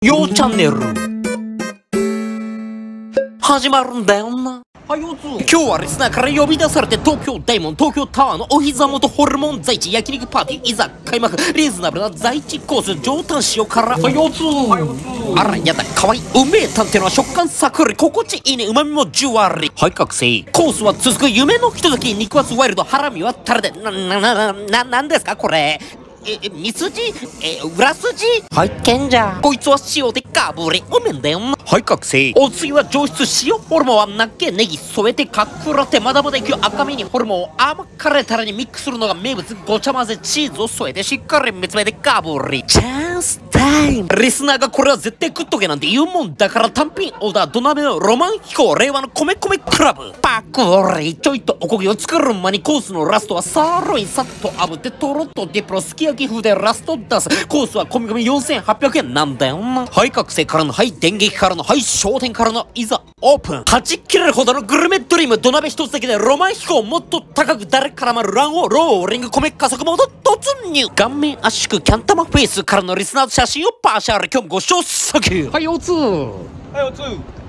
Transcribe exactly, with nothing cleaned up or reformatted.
ようチャンネル始まるんだよな。 はい、おつ今日はリスナーから呼び出されて東京大門東京タワーのお膝元ホルモン在地焼肉パーティーいざ開幕。リーズナブルな在地コース上タン塩からはい、おつはい、おつあらやだかわいいうめえタンってのは食感サクリ心地いいね旨味もじゅわりはい覚醒コースは続く夢のひととき肉厚ワイルドハラミはタレでなななななんですかこれえ、え、ミスジえ、裏筋はいけんじゃこいつは塩でガブリおめんだよなはい覚醒お次は上質塩ホルモンはなっけネギ添えてかっくらってまだまだいくよ赤身にホルモンを甘辛いタレにミックスするのが名物ごちゃ混ぜチーズを添えてしっかり見つめてガブリチャンスタイムリスナーがこれは絶対食っとけなんて言うもんだから単品オーダー土鍋のロマン飛行令和の米米クラブパクリちょいとおこげを作る間にコースのラストはサーロインさっと炙ってとろっとディプロすき焼き風でラスト出すコースは込み込みよんせんはっぴゃくえんなんだよなはい覚醒からのはい電撃からのはい商店からのいざオープンはち切れるほどのグルメドリーム土鍋一つだけでロマン飛行もっと高く誰絡まる卵黄ローリング米加速モード突入顔面圧縮キャンタマフェイスからのリスナー写真をパーシャル今日もご視聴サンキューはい、おつはい、おつ